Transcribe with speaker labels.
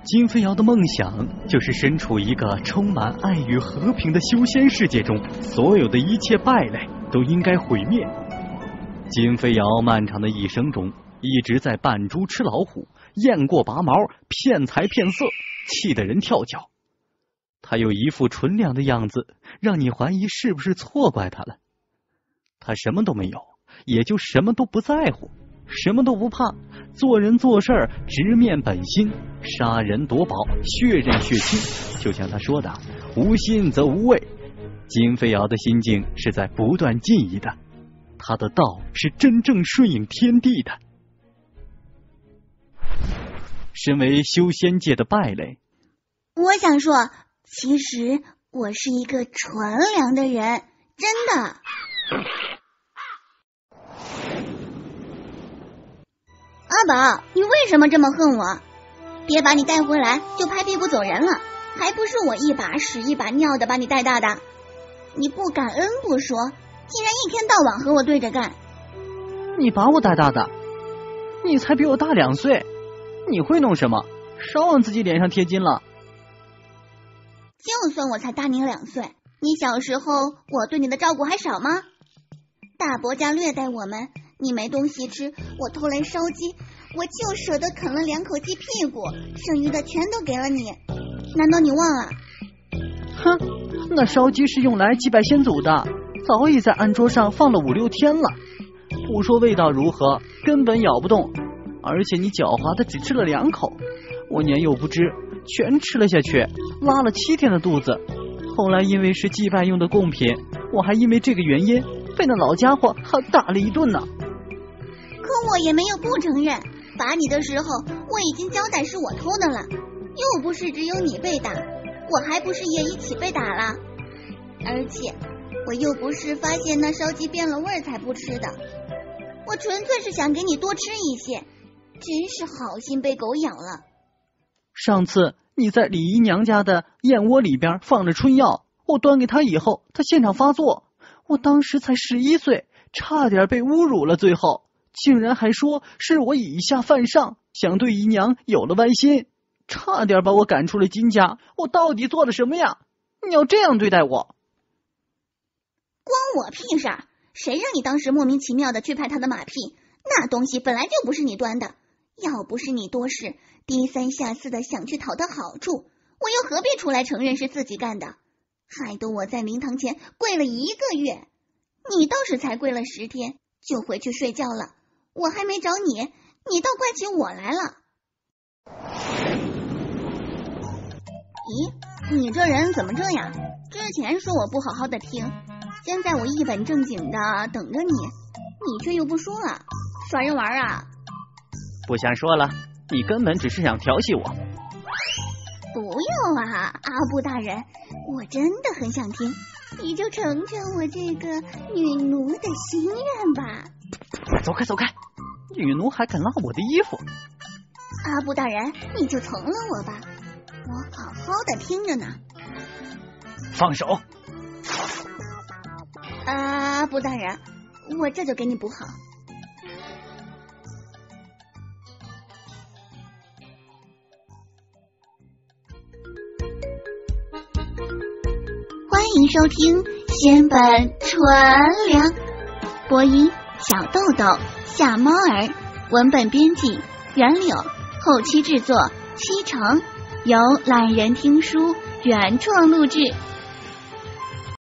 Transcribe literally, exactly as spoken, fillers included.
Speaker 1: 金飞瑶的梦想就是身处一个充满爱与和平的修仙世界中，所有的一切败类都应该毁灭。金飞瑶漫长的一生中，一直在扮猪吃老虎，雁过拔毛，骗财骗色，气得人跳脚。他有一副纯良的样子，让你怀疑是不是错怪他了。他什么都没有，也就什么都不在乎，什么都不怕，做人做事直面本心，杀人夺宝，血刃血亲。就像他说的，无心则无畏。金飞瑶的心境是在不断进移的，他的道是真正顺应天地的。身为修仙界的败类，
Speaker 2: 我想说，其实我是一个纯良的人，真的。阿宝，你为什么这么恨我？别把你带回来就拍屁股走人了，还不是我一把屎一把尿的把你带大的。你不感恩不说，竟然一天到晚和我对着干。
Speaker 3: 你把我带大的？你才比我大两岁，你会弄什么？少往自己脸上贴金了。
Speaker 2: 就算我才大你两岁，你小时候我对你的照顾还少吗？大伯家虐待我们，你没东西吃，我偷来烧鸡，我就舍得啃了两口鸡屁股，剩余的全都给了你，难道你忘了？
Speaker 3: 哼，那烧鸡是用来祭拜先祖的，早已在案桌上放了五六天了，不说味道如何，根本咬不动，而且你狡猾的只吃了两口，我年幼不知，全吃了下去，拉了七天的肚子。后来因为是祭拜用的贡品，我还因为这个原因被那老家伙还打了一顿呢。
Speaker 2: 可我也没有不承认，打你的时候我已经交代是我偷的了，又不是只有你被打，我还不是也一起被打了？而且我又不是发现那烧鸡变了味才不吃的，我纯粹是想给你多吃一些，真是好心被狗咬了。
Speaker 3: 上次你在李姨娘家的燕窝里边放着春药，我端给她以后，她现场发作，我当时才十一岁，差点被侮辱了，最后竟然还说是我以下犯上，想对姨娘有了歪心，差点把我赶出了金家。我到底做了什么呀？你要这样对待我？
Speaker 2: 关我屁事儿！谁让你当时莫名其妙的去拍他的马屁？那东西本来就不是你端的，要不是你多事，低三下四的想去讨他好处，我又何必出来承认是自己干的？害得我在灵堂前跪了一个月，你倒是才跪了十天就回去睡觉了，我还没找你，你倒怪起我来了。咦，你这人怎么这样？之前说我不好好的听，现在我一本正经的等着你，你却又不说了，耍人玩啊？
Speaker 3: 不想说了，你根本只是想调戏我。
Speaker 2: 不用啊，阿布大人，我真的很想听，你就成全我这个女奴的心愿吧。
Speaker 3: 走开走开，女奴还敢拉我的衣服？
Speaker 2: 阿布大人，你就从了我吧，我好好的听着呢。
Speaker 3: 放手！
Speaker 2: 阿布大人，我这就给你补好。欢迎收听仙本纯良，播音小豆豆、夏猫儿，文本编辑袁柳，后期制作七成，由懒人听书原创录制。